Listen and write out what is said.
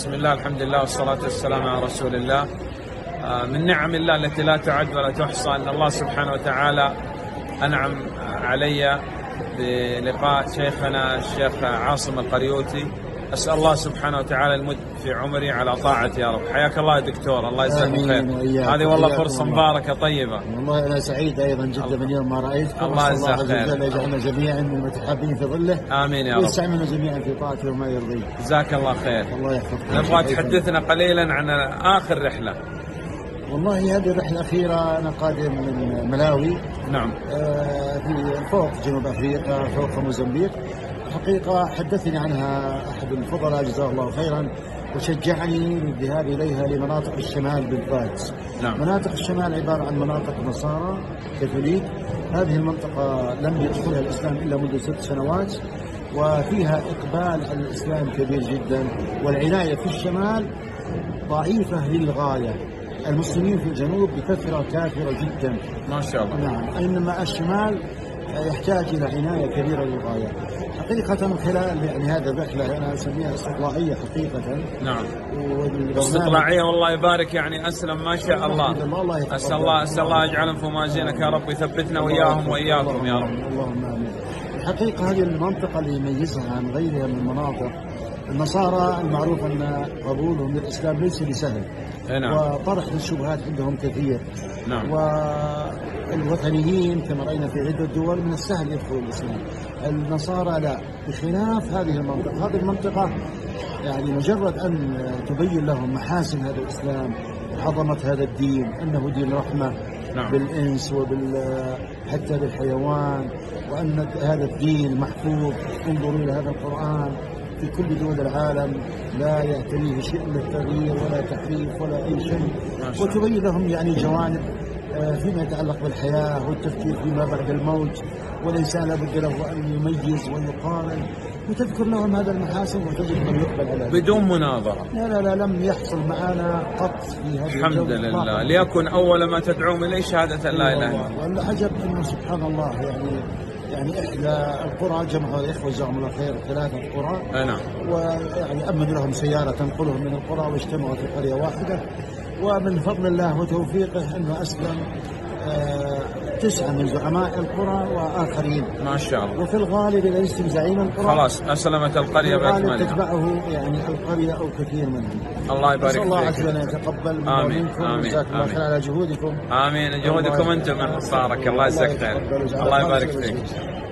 بسم الله، الحمد لله والصلاة والسلام على رسول الله. من نعم الله التي لا تعد ولا تحصى أن الله سبحانه وتعالى أنعم علي بلقاء شيخنا الشيخ عاصم القريوطي. أسأل الله سبحانه وتعالى المد في عمري على طاعته يا رب. حياك الله يا دكتور، الله يجزاك خير. هذه والله فرصة مباركة طيبة. والله أنا سعيد أيضا جدا من يوم ما رأيتكم. الله يجزاك خير. يجعلنا جميعا من المتحابين في ظله. آمين يا رب. ويستعملنا جميعا في طاعته وما يرضيه. جزاك الله خير. الله يحفظك. نبغى تحدثنا قليلا عن آخر رحلة. والله هذه الرحلة الأخيرة أنا قادم من ملاوي. نعم. في فوق جنوب أفريقيا، فوق موزمبيق. حقيقة حدثني عنها أحد الفضلاء جزاه الله خيرا، وشجعني بالذهاب إليها لمناطق الشمال بالذات. نعم. مناطق الشمال عبارة عن مناطق نصارى كاثوليك. هذه المنطقة لم يدخلها الإسلام إلا منذ 6 سنوات، وفيها إقبال على الإسلام كبير جدا، والعناية في الشمال ضعيفة للغاية. المسلمين في الجنوب بكثرة كافرة جدا ما شاء الله. نعم، إنما الشمال يحتاج إلى عناية كبيرة للغاية. حقيقة من خلال يعني هذه الرحلة أنا أسميها استطلاعية حقيقة. نعم. استطلاعية والله يبارك، يعني أسلم ما شاء الله. أسأل الله يجعلهم في موازينك يا رب، يثبتنا وإياهم وإياكم يا رب. اللهم آمين. الحقيقة هذه المنطقة اللي يميزها عن غيرها من المناطق، النصارى المعروف أن قبولهم للإسلام ليس بسهل. نعم. وطرح الشبهات عندهم كثير. نعم. والوثنيين كما رأينا في عدة دول من السهل يدخلوا الإسلام. النصارى لا، بخلاف هذه المنطقة. هذه المنطقة يعني مجرد أن تبين لهم محاسن هذا الإسلام وعظمة هذا الدين، أنه دين رحمة. نعم. بالإنس حتى بالحيوان، وأن هذا الدين محفوظ. انظروا إلى هذا القرآن في كل دول العالم لا يعتريه شيء من التغيير ولا تحريف ولا أي شيء، وتبين لهم يعني جوانب فيما يتعلق بالحياة والتفكير فيما بعد الموت، والإنسان لابد له أن يميز ويقارن، وتذكر لهم هذا المحاسن وتجد من يقبل على بدون مناظرة. لا لم يحصل معنا قط في هذا. الحمد لله. ليكن أول ما تدعوهم إليه شهادة لا إله إلا الله. والعجب أنه سبحان الله يعني إحدى القرى جمعوا الإخوة جزاهم الله خير 3 قرى. نعم. ويعني أمن لهم سيارة تنقلهم من القرى، واجتمعوا في قرية واحدة، ومن فضل الله وتوفيقه أنه أسلم 9 من زعماء القرى وآخرين. ما شاء الله. وفي الغالب إذا يسلم زعيم القرى خلاص أسلمت القرية بأكملها. تتبعه يعني القرية أو كثير منهم. الله يبارك فيك. الله عز وجل يتقبل منا ومنكم. جزاك الله خير على جهودكم. آمين. جهودكم أنتم من صارك. الله يجزاك خير. الله يبارك فيك.